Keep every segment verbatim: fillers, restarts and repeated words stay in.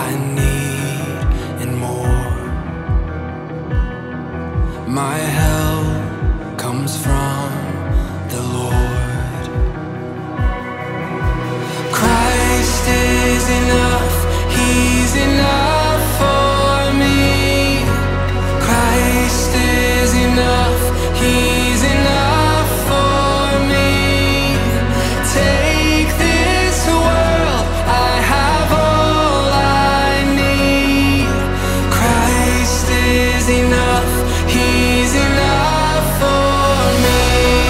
I need and more. My help comes from the Lord. Christ is enough, He's enough for me. Christ is enough, He's enough for me. Take this world, I have all I need. Christ is enough, He's enough for me.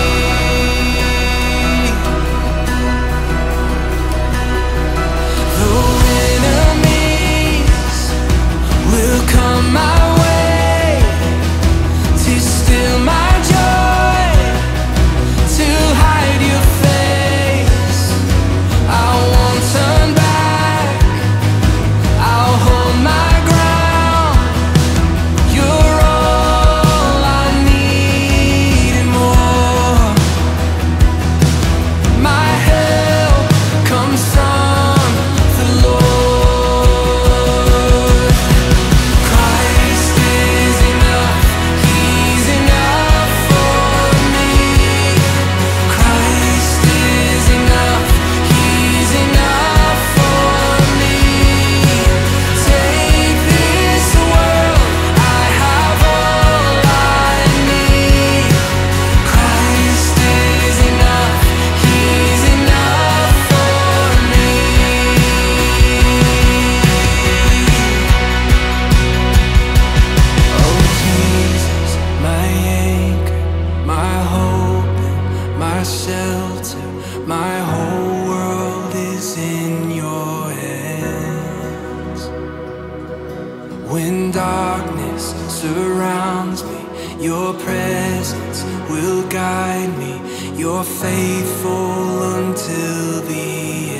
Though enemies will come my way to steal my joy, to hide your face, I won't turn back, I'll hold my ground. You're all I need and more. My help comes from the Lord. Christ is enough, He's enough for me. Christ is enough, He's enough for me. Take this world, I have all I need. Christ is enough, He's enough for me. Oh Jesus, my anchor, my hope and my shelter, my whole world is in your hands. When darkness surrounds me, your presence will guide me. You're faithful until the